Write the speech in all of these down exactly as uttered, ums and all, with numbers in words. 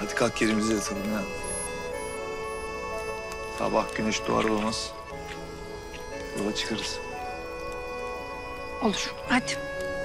Hadi kalk yerimize yatalım ya. Sabah güneş doğar olmaz yola çıkarız. Olur, hadi.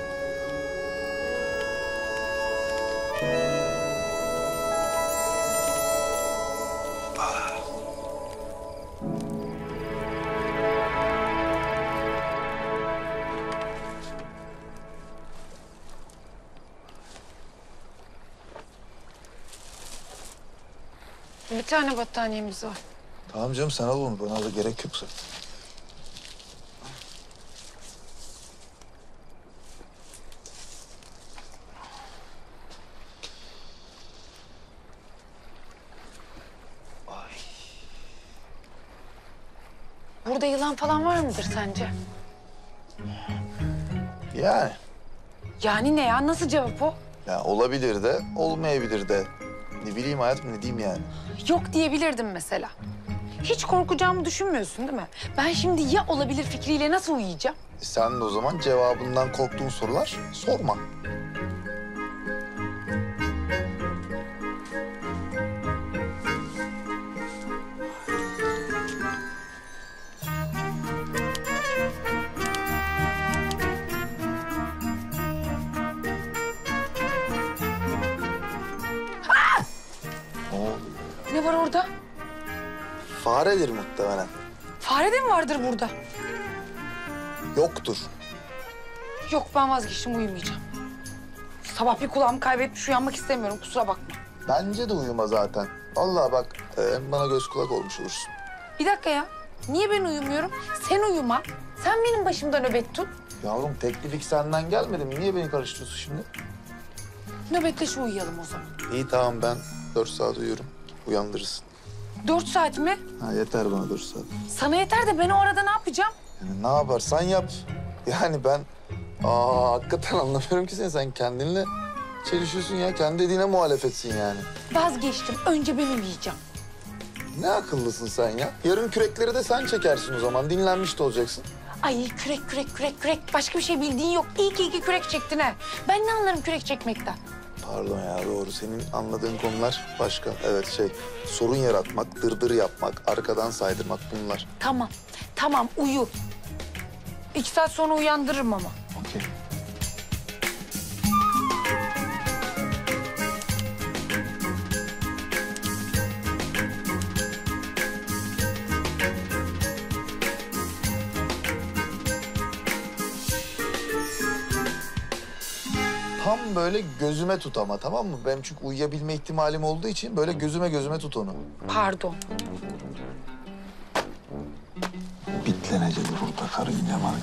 Bir tane battaniyemiz var. Tamam canım sen al onu. Bana da gerek yoksa. Burada yılan falan var mıdır sence? Yani. Yani ne ya? Nasıl cevap o? Ya olabilir de, olmayabilir de. Ne bileyim hayatım, ne diyeyim yani. Yok diyebilirdim mesela. Hiç korkacağımı düşünmüyorsun değil mi? Ben şimdi ya olabilir fikriyle nasıl uyuyacağım? E sen de o zaman cevabından korktuğun sorular sorma. Ne oluyor? Ne var orada? Faredir muhtemelen. Fare de mi vardır burada? Yoktur. Yok ben vazgeçtim uyumayacağım. Sabah bir kulağımı kaybetmiş uyanmak istemiyorum kusura bakma. Bence de uyuma zaten. Vallahi bak e, bana göz kulak olmuş olursun. Bir dakika ya. Niye ben uyumuyorum? Sen uyuma. Sen benim başımda nöbet tut. Yavrum teklif ilk senden gelmedi mi? Niye beni karıştırıyorsun şimdi? Nöbetleş uyuyalım o zaman. İyi tamam ben dört saat uyuyorum. Uyandırırsın. Dört saat mi? Ha yeter bana dört saat. Sana yeter de ben o arada ne yapacağım? Yani ne yaparsan yap. Yani ben aa hakikaten anlamıyorum ki seni. Sen kendinle çelişiyorsun ya. Kendi dediğine muhalefetsin yani. Vazgeçtim. Önce ben uyuyacağım. Ne akıllısın sen ya. Yarın kürekleri de sen çekersin o zaman. Dinlenmiş de olacaksın. Ay kürek kürek kürek kürek. Başka bir şey bildiğin yok. İyi ki iki kürek çektin ha. Ben ne anlarım kürek çekmekten? Pardon ya doğru. Senin anladığın konular başka. Evet şey sorun yaratmak, dırdır yapmak, arkadan saydırmak bunlar. Tamam. Tamam uyu. İki saat sonra uyandırırım ama. Okey. Tam böyle gözüme tut ama tamam mı? Benim çünkü uyuyabilme ihtimalim olduğu için böyle gözüme gözüme tut onu. Pardon. Bitlenecek burada karınca marınca.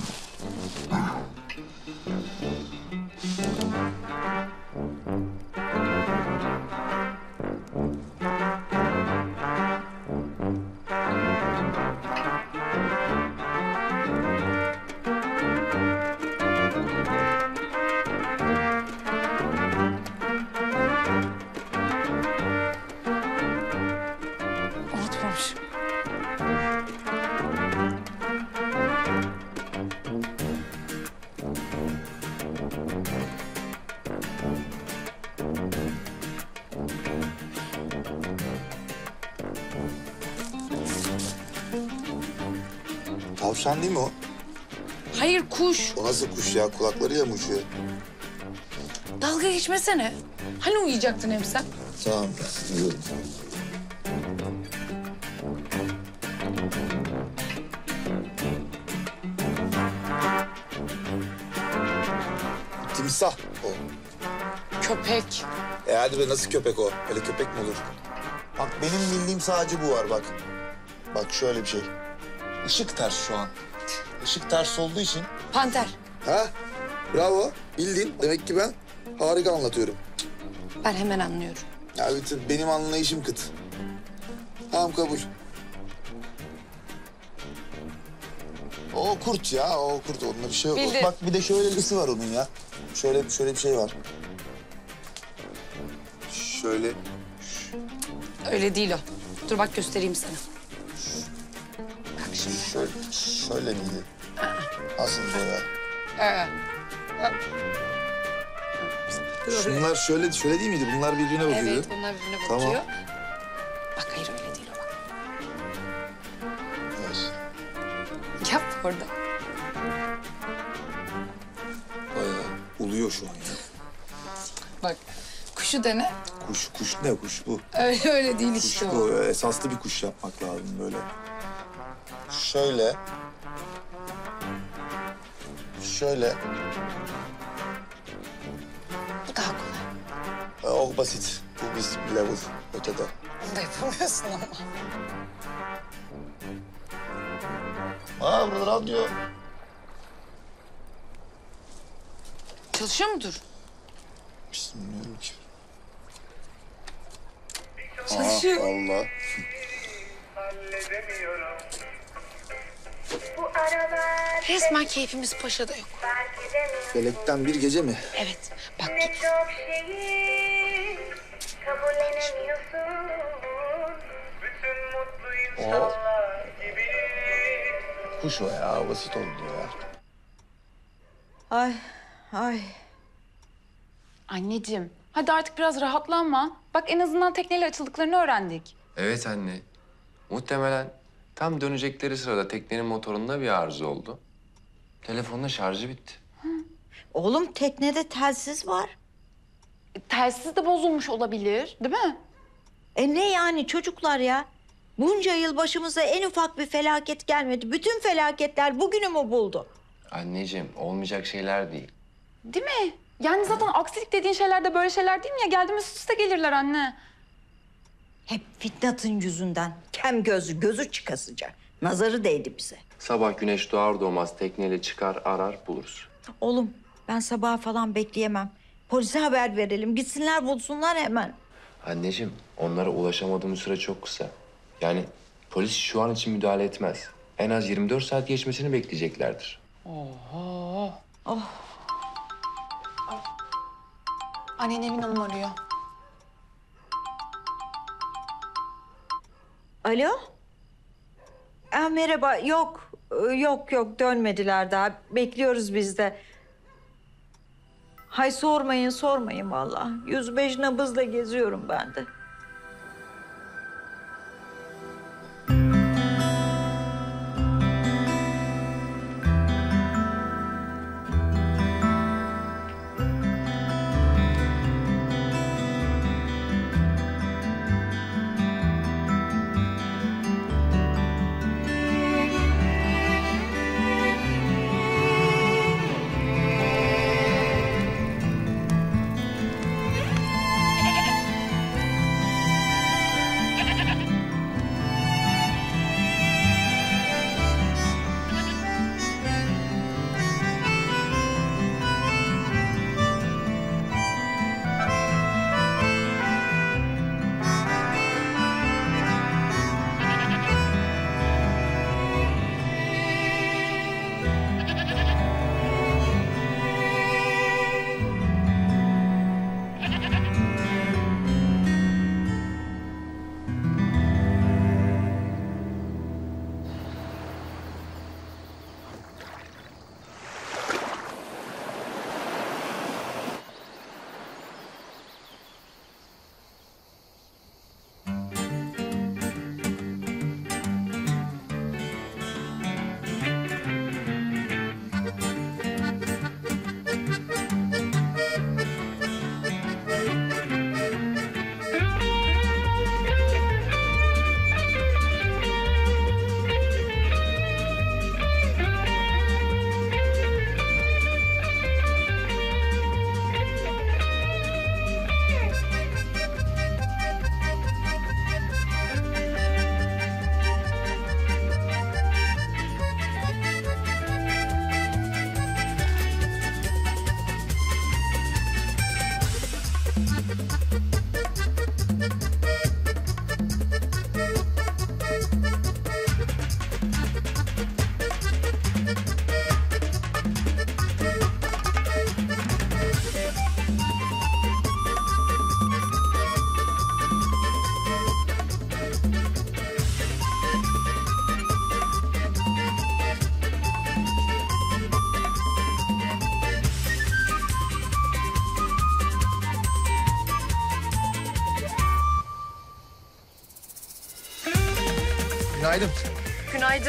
Unutmamışım. Tavşan değil mi o? Hayır kuş. O nasıl kuş ya? Kulakları yamuşuyor. Dalga geçmesene. Hani uyuyacaktın hem sen? Tamam ben uyuyorum. Timsah o. Köpek. E hadi be nasıl köpek o? Öyle köpek mi olur? Bak benim bildiğim sadece bu var bak. Bak şöyle bir şey. Işık ters şu an. Işık ters olduğu için. Panter. Ha? Bravo. Bildin. Demek ki ben harika anlatıyorum. Ben hemen anlıyorum. Ya bütün benim anlayışım kıt. Tamam kabul. O kurt ya, o kurt. Onunla bir şey yok. Bildim. Bak bir de şöylesi var onun ya. Şöyle şöyle bir şey var. Şöyle. Öyle değil o. Dur bak göstereyim sana. Bak şimdi. Şöyle, şöyle miydi? Nasıl o ya? Ee, Şunlar şöyle şöyle değil miydi? Bunlar birbirine bakıyor. Evet, bunlar birbirine Tamam. bakıyor. Bak hayır öyle değil o bak. Evet. Yap orada. Bayağı uluyor şu an ya. Bak kuşu dene. Kuş, kuş ne kuş bu? Öyle öyle değil Kuş işte o. bu. Esaslı bir kuş yapmak lazım böyle. Şöyle. Şöyle. Bu daha kolay. E, O basit. Bu biz level ötede. Bunu da yapamıyorsun ama. Aa burada radyo. Çalışıyor mudur? Hiç bilmiyorum ki. Çalışıyor. Allah. halledemiyorum. Bu aralar Resmen keyfimiz paşada yok. fark edemiyorum. Felekten bir gece mi? Evet. Bak Ne çok şeyi kabullenemiyorsun. Bütün mutlu insanlar gibi. Kuş o ya. Basit oldu ya. Ay, ay. anneciğim hadi artık biraz rahatlanma. Bak en azından tekneyle açıldıklarını öğrendik. Evet anne. Muhtemelen tam dönecekleri sırada teknenin motorunda bir arıza oldu. Telefonun şarjı bitti. Oğlum teknede telsiz var. E, telsiz de bozulmuş olabilir değil mi? E ne yani çocuklar ya? Bunca yıl başımıza en ufak bir felaket gelmedi. Bütün felaketler bugünü mü buldu? Anneciğim olmayacak şeyler değil. Değil mi? Yani zaten aksilik dediğin şeyler de böyle şeyler değil mi ya? Geldiğimiz üst üste gelirler anne. Hep Fitnat'ın yüzünden. Kem gözü, gözü çıkasıca. Nazarı değdi bize. Sabah güneş doğar doğmaz tekneyle çıkar arar buluruz. Oğlum ben sabaha falan bekleyemem. Polise haber verelim. Gitsinler bulsunlar hemen. Anneciğim onlara ulaşamadığımız süre çok kısa. Yani polis şu an için müdahale etmez. En az yirmi dört saat geçmesini bekleyeceklerdir. Oho. Oh. Annen Emin Hanım arıyor. Alo? Aa, merhaba. Yok, e, yok, yok. Dönmediler daha. Bekliyoruz biz de. Hay sormayın, sormayın vallahi. yüz beş nabızla geziyorum ben de. Günaydın. Günaydın.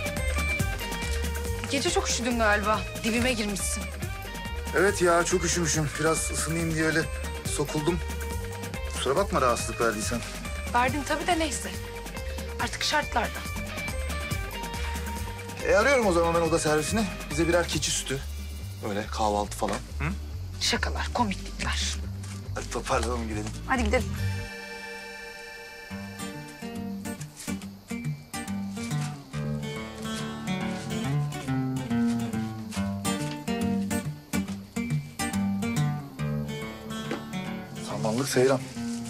Gece çok üşüdün galiba. Dibime girmişsin. Evet ya çok üşümüşüm. Biraz ısınayım diye öyle sokuldum. Kusura bakma rahatsızlık verdiysen. Verdim tabii de neyse. Artık şartlarda. E arıyorum o zaman ben oda servisini. Bize birer keçi sütü. Öyle kahvaltı falan. Hı? Şakalar, komiklikler. Hadi toparlanalım gidelim. Hadi gidelim. Samanlık Seyran.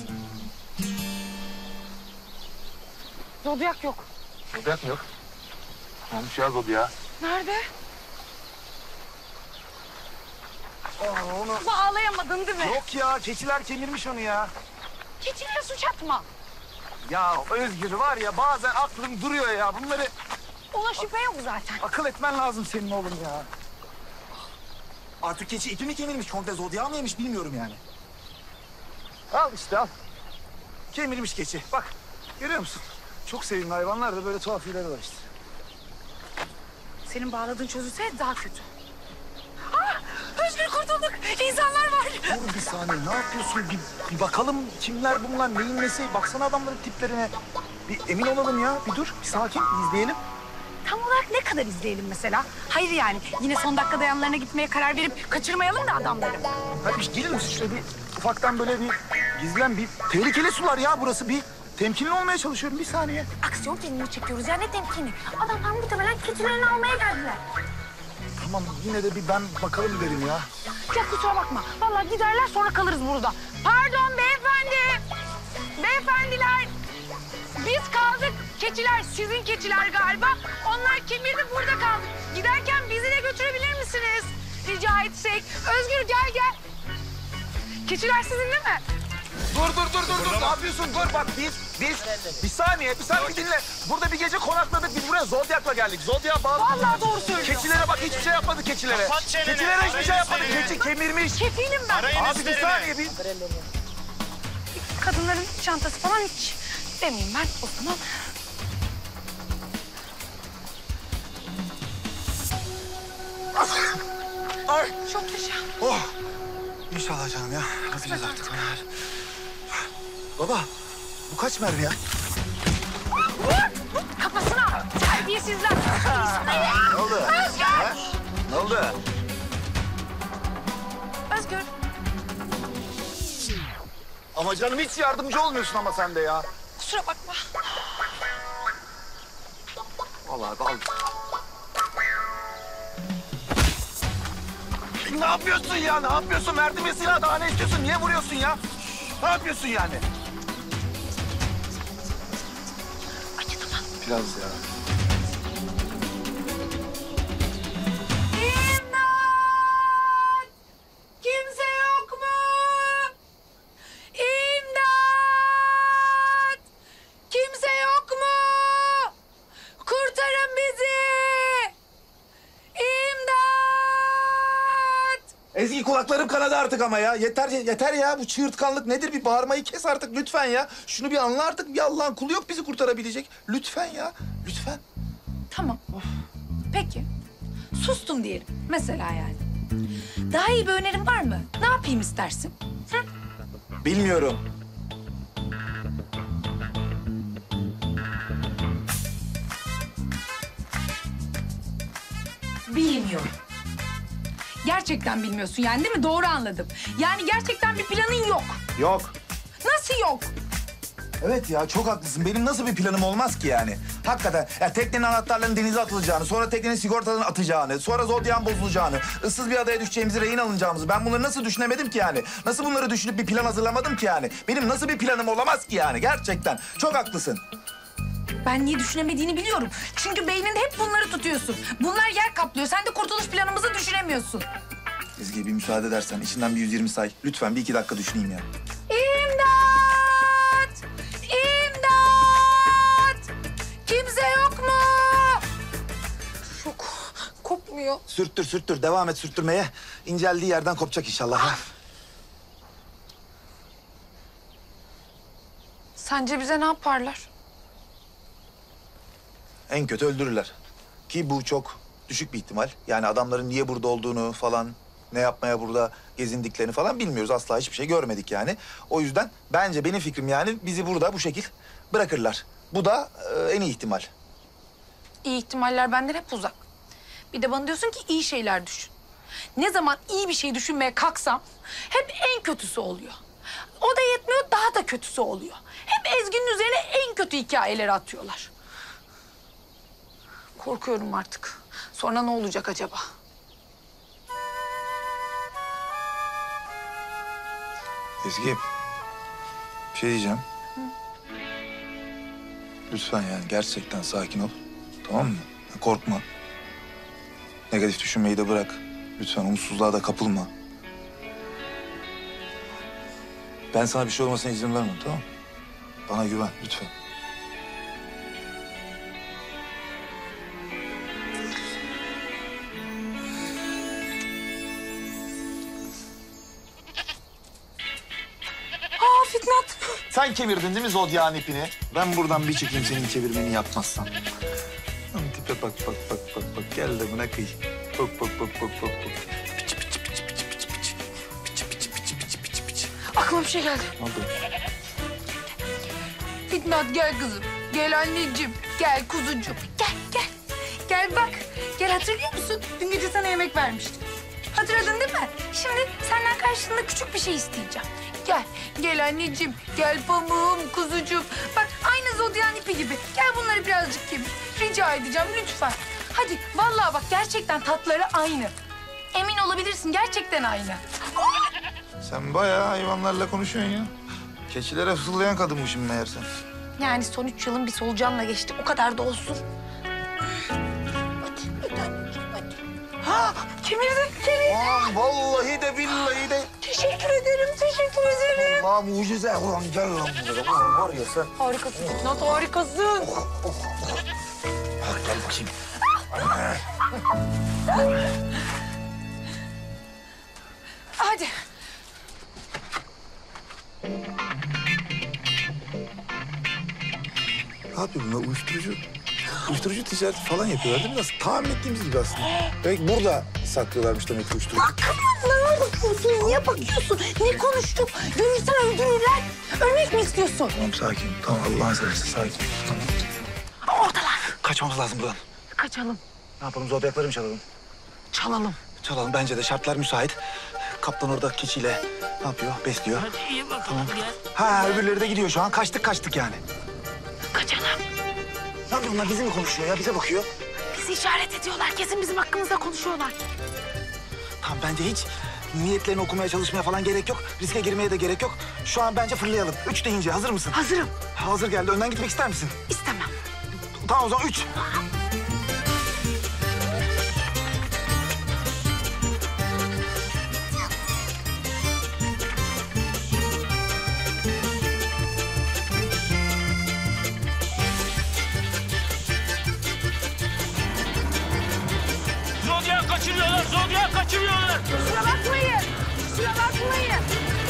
Zodyak yok. Zodyak mı yok? Olmuş ya Zodyak. Nerede? Aa, onu... Bağlayamadın değil mi? Yok ya, keçiler kemirmiş onu ya. Keçilere suç atma. Ya Özgür var ya, bazen aklım duruyor ya. Bunları Ona şüphe yok zaten. akıl etmen lazım senin oğlum ya. Artık keçi ipi mi kemirmiş, komple zodya mı yemiş bilmiyorum yani. Al işte al. Kemirmiş keçi. Bak, görüyor musun? Çok sevimli hayvanlar da böyle tuhaf huyları var işte. Senin bağladığın çözülse daha kötü. Ah! Özgür kurtulduk. İnsanlar var. Dur bir saniye, ne yapıyorsun? Bir, bir bakalım kimler bunlar, neyin nesi? Baksana adamların tiplerine. Bir emin olalım ya, bir dur, bir sakin, izleyelim. Tam olarak ne kadar izleyelim mesela? Hayır yani yine son dakikada yanlarına gitmeye karar verip kaçırmayalım da adamları. Hadi bir gelir misin şöyle bir ufaktan böyle bir gizlen bir tehlikeli sular ya burası bir temkinli olmaya çalışıyorum bir saniye. Aksiyon filmini çekiyoruz ya ne temkini. Adamlar muhtemelen keçilerini almaya geldiler. Tamam yine de bir ben bakalım derim ya. Ya kusura bakma. Vallahi giderler sonra kalırız burada. Pardon beyefendi. Beyefendiler. Biz kaldık. Keçiler sizin keçiler galiba. Onlar kemirdi burada kaldık. Giderken bizi de götürebilir misiniz? Rica etsek. Özgür gel gel. Keçiler sizin değil mi? Dur dur dur dur dur ne yapıyorsun dur bak biz biz bir saniye bir saniye dinle. Burada bir gece konakladık biz buraya Zodyak'la geldik. Zodyak'a bağlı. Vallahi doğru söylüyorsun. Keçilere bak hiçbir şey yapmadı keçilere. Kapat çeneni, Keçilere hiçbir şey arayın yapmadı. üstlerini. Keçi kemirmiş. Kefilim ben. Arayın Abi bir üstlerini. saniye bir. Kadınların çantası falan hiç demeyeyim ben o zaman. Ay. Çok yaşa. Oh. İnşallah canım ya. Bakacağız artık. Baba bu kaç mermi ya? Vur! Kafasına! Terbiyesizler! Ne oldu? Özgür! Ha? Ne oldu? Özgür! Ama canım hiç yardımcı olmuyorsun ama sen de ya. Kusura bakma. Vallahi al. Ne yapıyorsun ya? Ne yapıyorsun? Verdim ya silahı daha ne istiyorsun? Niye vuruyorsun ya? Ne yapıyorsun yani? Acıdı mı? Biraz ya. İmdat! Kimse yok mu? İmdat! Kimse yok mu? Kurtarın bizi! İmdat! Ezgi kulaklarım kanadı artık ama ya. Yeter yeter ya. Bu çığırtkanlık nedir? Bir bağırmayı kes artık lütfen ya. Şunu bir anla artık. Bir Allah'ın kulu yok bizi kurtarabilecek. Lütfen ya. Lütfen. Tamam. Peki. Sustum diyelim. Mesela yani. Daha iyi bir önerin var mı? Ne yapayım istersin? Hı? Bilmiyorum. Bilmiyorum. Gerçekten bilmiyorsun yani değil mi? Doğru anladım. Yani gerçekten bir planın yok. Yok. Nasıl yok? Evet ya çok haklısın. Benim nasıl bir planım olmaz ki yani? Hakikaten ya teknenin anahtarlarının denize atılacağını, sonra teknenin sigortalarını atacağını, sonra Zodyak'ın bozulacağını, ıssız bir adaya düşeceğimizi, rehin alınacağımızı. Ben bunları nasıl düşünemedim ki yani? Nasıl bunları düşünüp bir plan hazırlamadım ki yani? Benim nasıl bir planım olamaz ki yani? Gerçekten. Çok haklısın. Ben niye düşünemediğini biliyorum. Çünkü beyninde hep bunları tutuyorsun. Bunlar yer kaplıyor. Sen de kurtuluş planımızı düşünemiyorsun. Ezgi bir müsaade edersen içinden bir yüz yirmi say. Lütfen bir iki dakika düşüneyim ya. İmdat! İmdat! Kimse yok mu? Yok. Kopmuyor. Sürttür sürttür. Devam et sürttürmeye. İnceldiği yerden kopacak inşallah. ha. Sence bize ne yaparlar? En kötü öldürürler. Ki bu çok düşük bir ihtimal. Yani adamların niye burada olduğunu falan, ne yapmaya burada gezindiklerini falan bilmiyoruz. Asla hiçbir şey görmedik yani. O yüzden bence benim fikrim yani bizi burada bu şekil bırakırlar. Bu da e, en iyi ihtimal. İyi ihtimaller benden hep uzak. Bir de bana diyorsun ki iyi şeyler düşün. Ne zaman iyi bir şey düşünmeye kalksam hep en kötüsü oluyor. O da yetmiyor, daha da kötüsü oluyor. Hep Ezgi'nin üzerine en kötü hikayeleri atıyorlar. Korkuyorum artık. Sonra ne olacak acaba? Ezgi, bir şey diyeceğim. Lütfen yani gerçekten sakin ol. Tamam mı? Korkma. Negatif düşünmeyi de bırak. Lütfen umutsuzluğa da kapılma. Ben sana bir şey olmasına izin vermem, tamam mı? Bana güven lütfen. Aa Fitnat. Sen kemirdin değil mi Zodya'nın ipini? Ben buradan bir çıkayım senin çevirmeni yapmazsan. Lan tipe bak bak bak bak bak. Gel de buna kıy. Bak bak bak bak bak bak. Piç piç piç piç piç piç. Piç piç piç piç piç piç. Aklıma bir şey geldi. Ne oldu? Fitnat gel kızım. Gel anneciğim. Gel kuzucuğum. Gel gel. Gel bak. Gel hatırlıyor musun? Dün gece sana yemek vermiştim. Hatırladın değil mi? Şimdi senden karşılığında küçük bir şey isteyeceğim. Gel. Gel anneciğim. Gel pamuğum, kuzucuğum. Bak aynı Zodyan ipi gibi. Gel bunları birazcık kemir. Rica edeceğim lütfen. Hadi vallahi bak gerçekten tatları aynı. Emin olabilirsin gerçekten aynı. Sen bayağı hayvanlarla konuşuyorsun ya. Keçilere fısıldayan kadınmışım meğerse. Yani son üç yılın bir solucanla geçti. O kadar da olsun. Hadi, hadi anneciğim, hadi. Ha, kemirdi, kemirdi. Aman vallahi de billahi de. Teşekkür ederim, teşekkür ederim. Allah mucize. Ulan gel lan buraya. Ulan var ya sen. Harikasın Fitnat, harikasın. Bak gel bakayım. Hadi. Ne yapıyor bunlar? Uyuşturucu. Uyuşturucu ticareti falan yapıyorlar değil mi? Nasıl? Tahmin ettiğimiz gibi aslında. Belki burada saklıyorlarmış demek ki uyuşturucu. Bakıyorlar, bakıyorsun. Niye bakıyorsun? Ne konuştuk? Görürsen öldürürler. Ölmek mi istiyorsun? Tamam sakin. Tamam Allah'ın seversen sakin. Tamam. Oradalar. Kaçmamız lazım buradan. Kaçalım. Ne yapalım? Zodyakları mı çalalım? Çalalım. Çalalım. Bence de şartlar müsait. Kaptan orada keçiyle ne yapıyor? Besliyor. Hadi iyi bakalım gel. Ha öbürleri de gidiyor şu an. Kaçtık kaçtık yani. Kaçalım. Ne yapıyor bunlar? Bizi mi konuşuyor ya? Bize bakıyor. Bizi işaret ediyorlar. Kesin bizim hakkımızda konuşuyorlar. Tamam bence hiç niyetlerini okumaya çalışmaya falan gerek yok. Riske girmeye de gerek yok. Şu an bence fırlayalım. Üç deyince hazır mısın? Hazırım. Hazır geldi. Önden gitmek ister misin? İstemem. Tamam o zaman üç. Zodya kaçırıyorlar, Zodya kaçırıyorlar. Kusura bakmayın. Kusura bakmayın.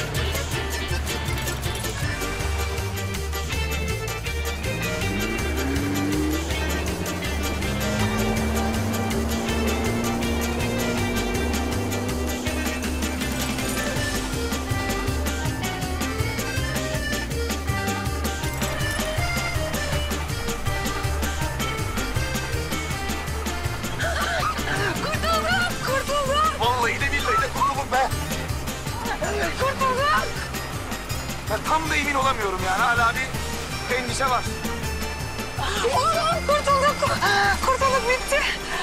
Kurtuldum, kurtuldum, Vallahi de billahi de kurtulduk be. kurtuldum. Ya tam da emin olamıyorum yani. Hala bir endişe var. Oğlum kurtulduk. Kurtulduk bitti.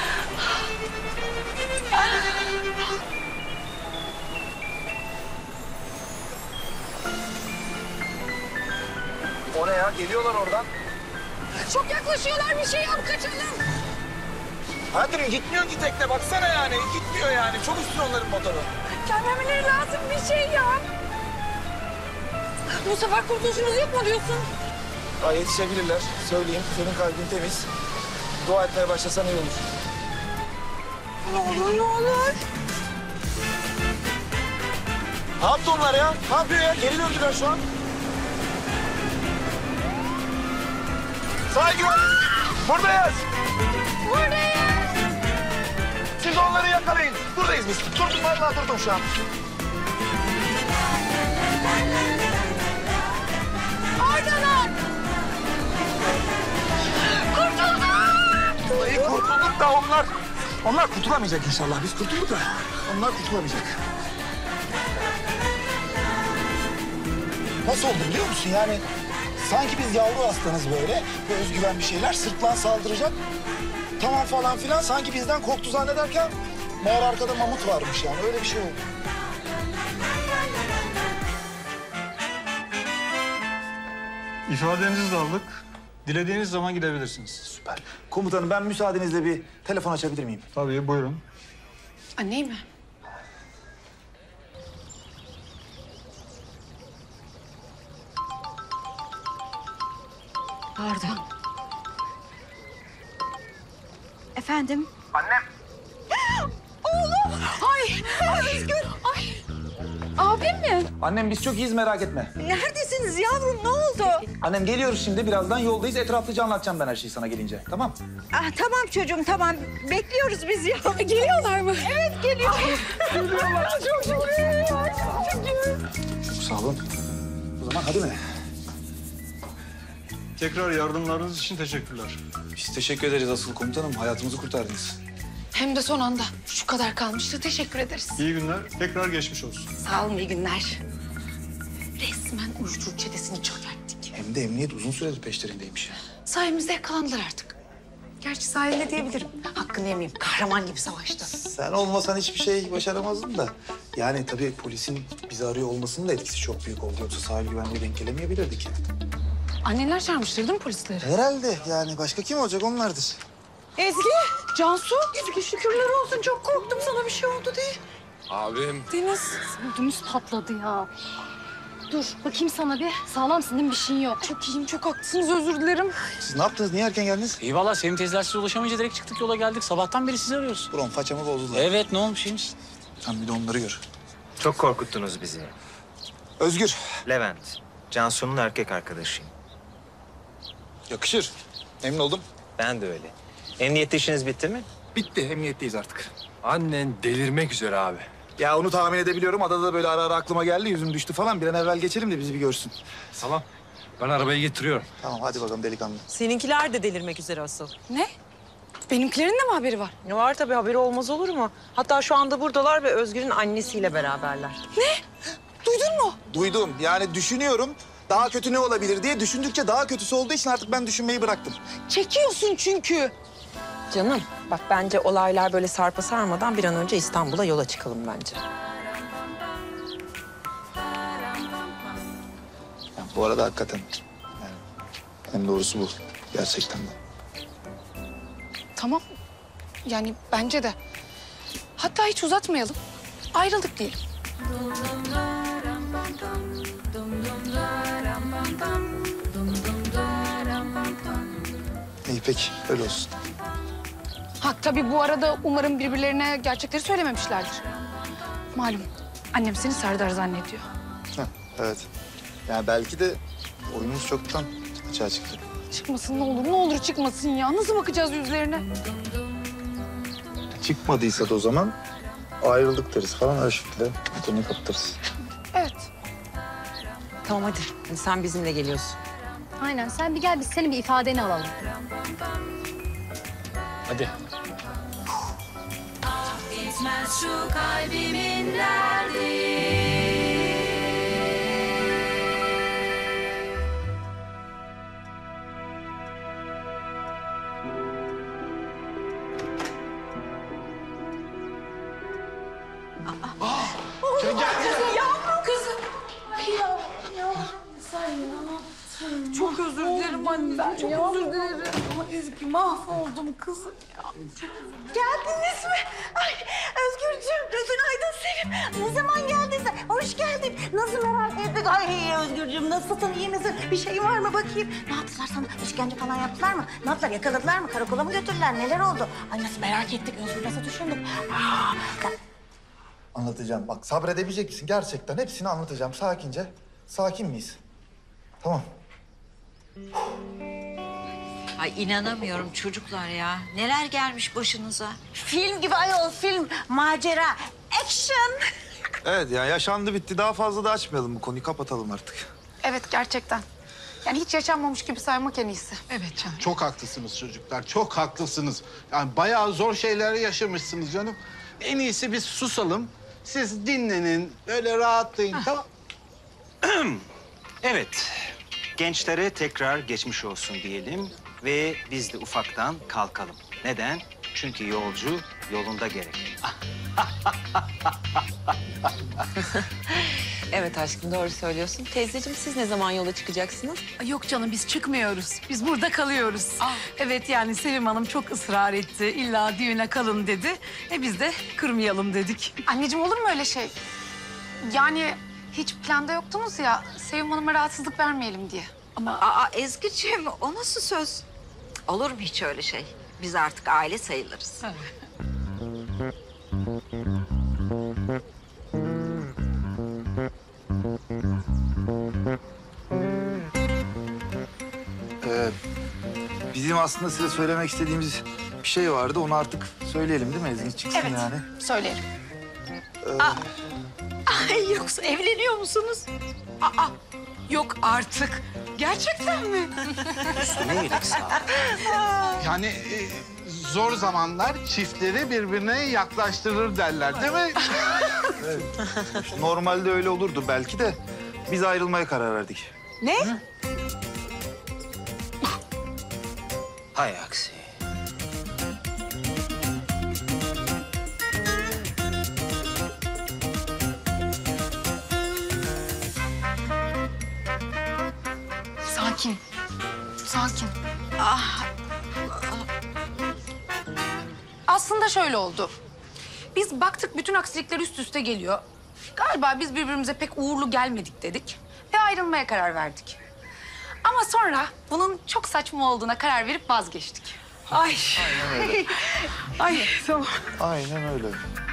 O ne ya? Geliyorlar oradan. Çok yaklaşıyorlar, bir şey yap, kaçalım. Hadi gitmiyor ki tekne. Baksana yani. Gitmiyor yani. Çok üstün onların motoru. Gelmemeleri lazım, bir şey yap. Bu sefer kurtuluşumuz yok mu diyorsun? Daha yetişebilirler. Söyleyeyim. Senin kalbin temiz. Dua etmeye başlasan iyi olur. Ne olur, ne olur. Ne yaptı onlar ya? Ne yapıyor ya? Geri döndüler şu an. Sağa güven. Buradayız. Buradayız. Siz onları yakalayın. Buradayız biz. Durdum vallahi durdum şu an. Oradalar. Kurtulduk. Vallahi kurtulduk da onlar... Onlar kurtulamayacak inşallah. Biz kurtulduk da onlar kurtulamayacak. Nasıl oldu biliyor musun? Yani sanki biz yavru aslanız böyle ve özgüven bir şeyler sırtlan saldıracak. Tamam falan filan sanki bizden korktu zannederken meğer arkada mamut varmış yani öyle bir şey oldu. İfadenizi de aldık. Dilediğiniz zaman gidebilirsiniz. Süper. Komutanım ben müsaadenizle bir telefon açabilir miyim? Tabii buyurun. Anneyi mi? Pardon. Efendim? Oğlum. Ay. Ay. Özgür. Ay. Abim mi? Annem biz çok iyiyiz merak etme. Neredesiniz yavrum? Ne oldu? Annem geliyoruz şimdi birazdan yoldayız. Etraflıca anlatacağım ben her şeyi sana gelince. Tamam? Ah, tamam çocuğum tamam. Bekliyoruz biz ya. Geliyorlar mı? Evet geliyorlar. Geliyorlar. Çok şükür. Çok şükür. Çok sağ olun. O zaman hadi mi? Tekrar yardımlarınız için teşekkürler. Biz teşekkür ederiz asıl komutanım. Hayatımızı kurtardınız. Hem de son anda. Şu kadar kalmıştı. Teşekkür ederiz. İyi günler. Tekrar geçmiş olsun. Sağ olun, iyi günler. Resmen uyuşturucu çetesini çökerttik. Hem de emniyet uzun süredir peşlerindeymiş. Sayemizde yakalandılar artık. Gerçi sayende diyebilirim. Hakkını yemeyeyim. Kahraman gibi savaştı. Sen olmasan hiçbir şey başaramazdın da. Yani tabii polisin bizi arıyor olmasının da etkisi çok büyük oldu. Yoksa sahil güvenliğe denk gelemeyebilirdik. Anneler çağırmıştır değil mi polisleri? Herhalde yani başka kim olacak onlardır. Ezgi, Cansu. Ezgi şükürler olsun. Çok korktum sana bir şey oldu diye. Abim. Deniz. Ödümüz patladı ya. Dur bakayım sana bir. Sağlamsın değil mi? Bir şeyin yok. Çok iyiyim, çok haklısınız. Özür dilerim. Siz ne yaptınız? Niye erken geldiniz? İyi valla Sevim teyzeler size ulaşamayınca direkt çıktık yola geldik. Sabahtan beri sizi arıyoruz. Bron façamı bozdular. Evet ne olmuş iyiymiş? Sen bir de onları gör. Çok korkuttunuz bizi. Özgür. Levent, Cansu'nun erkek arkadaşıyım. Yakışır. Emin oldum. Ben de öyle. Emniyette işiniz bitti mi? Bitti. Emniyetteyiz artık. Annen delirmek üzere abi. Ya onu tahmin edebiliyorum. Adada da böyle ara ara aklıma geldi. Yüzüm düştü falan. Bir an evvel geçelim de bizi bir görsün. Tamam. Ben arabayı getiriyorum. Tamam hadi bakalım delikanlı. Seninkiler de delirmek üzere asıl. Ne? Benimkilerin de mi haberi var? Ne var tabii, haberi olmaz olur mu? Hatta şu anda buradalar ve Özgür'ün annesiyle beraberler. Duydun mu? Duydum. Yani düşünüyorum. Daha kötü ne olabilir diye düşündükçe daha kötüsü olduğu için artık ben düşünmeyi bıraktım. Çekiyorsun çünkü. Canım bak, bence olaylar böyle sarpa sarmadan bir an önce İstanbul'a yola çıkalım bence. Ya, bu arada hakikaten yani en doğrusu bu. Gerçekten de. Tamam. Yani bence de. Hatta hiç uzatmayalım. Ayrıldık diyelim. İyi peki öyle olsun. Ha tabii bu arada umarım birbirlerine gerçekleri söylememişlerdir. Malum annem seni Serdar zannediyor. Heh, evet. Yani belki de oyunumuz çoktan açığa çıktı. Çıkmasın ne olur, ne olur çıkmasın ya. Nasıl bakacağız yüzlerine? Çıkmadıysa da o zaman ayrıldık deriz falan her şekilde. Konuyu kapatırız. Evet. Tamam hadi. Hadi sen bizimle geliyorsun. Aynen sen bir gel biz senin bir ifadeni alalım. Hadi. Çok özür dilerim anne. Ben çok özür dilerim. Ama Ezgi mahvoldum kızım ya. Geldiniz mi? Ay Özgürcüğüm, günaydın Sevim. Ne zaman geldin sen? Hoş geldin. Nasıl merak ettik? Ay Özgürcüğüm nasılsın, iyi misin? Bir şeyin var mı bakayım? Ne yaptılar sana? İşkence falan yaptılar mı? Ne yaptılar? Yakaladılar mı? Karakola mı götürdüler? Neler oldu? Ay nasıl merak ettik? Özgür nasıl düşündük? Aa, sen- Anlatacağım. Bak sabredebilecek misin? Gerçekten hepsini anlatacağım. Sakince. Sakin miyiz? Tamam. Ay Ay inanamıyorum çocuklar ya. Neler gelmiş başınıza. Film gibi ayol, film. Macera, action. Evet ya yaşandı bitti. Daha fazla da açmayalım bu konuyu. Kapatalım artık. Evet gerçekten. Yani hiç yaşanmamış gibi saymak en iyisi. Evet canım. Çok haklısınız çocuklar, çok haklısınız. Yani bayağı zor şeyler yaşamışsınız canım. En iyisi biz susalım. Siz dinlenin, böyle rahatlayın, tamam? Evet, gençlere tekrar geçmiş olsun diyelim ve biz de ufaktan kalkalım. Neden? Çünkü yolcu yolunda gerek. Evet aşkım doğru söylüyorsun. Teyzeciğim siz ne zaman yola çıkacaksınız? Yok canım biz çıkmıyoruz. Biz burada kalıyoruz. Evet yani Sevim Hanım çok ısrar etti. İlla düğüne kalın dedi. E biz de kırmayalım dedik. Anneciğim olur mu öyle şey? Yani hiç planda yoktunuz ya Sevim Hanım'a rahatsızlık vermeyelim diye. Ama aa Ezgi'ciğim o nasıl söz? Olur mu hiç öyle şey? Biz artık aile sayılırız. Ee, bizim aslında size söylemek istediğimiz bir şey vardı. Onu artık söyleyelim değil mi Ezgi? Çıksın Evet, yani. söyleyelim. Ee, Ay yoksa evleniyor musunuz? Aa yok artık. Gerçekten mi? Üstüne iyilik sağ Yani e, zor zamanlar çiftleri birbirine yaklaştırır derler değil mi? evet. Normalde öyle olurdu belki de biz ayrılmaya karar verdik. Ne? Hay aksi. Sakin. Sakin. Ah, Aslında şöyle oldu. Biz baktık bütün aksilikler üst üste geliyor. Galiba biz birbirimize pek uğurlu gelmedik dedik. Ve ayrılmaya karar verdik. Ama sonra bunun çok saçma olduğuna karar verip vazgeçtik. Ay. Aynen öyle. Ay tamam. Aynen öyle.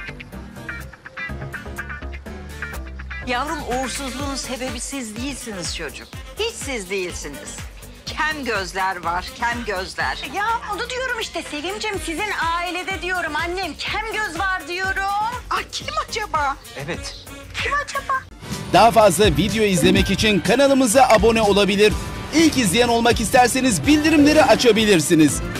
yavrum uğursuzluğun sebebi siz değilsiniz çocuk. Hiç siz değilsiniz. Kem gözler var, kem gözler. Ya onu diyorum işte Sevimciğim. Sizin ailede diyorum annem. Kem göz var diyorum. Ay kim acaba? Evet. Kim acaba? Daha fazla video izlemek için kanalımıza abone olabilir. İlk izleyen olmak isterseniz bildirimleri açabilirsiniz.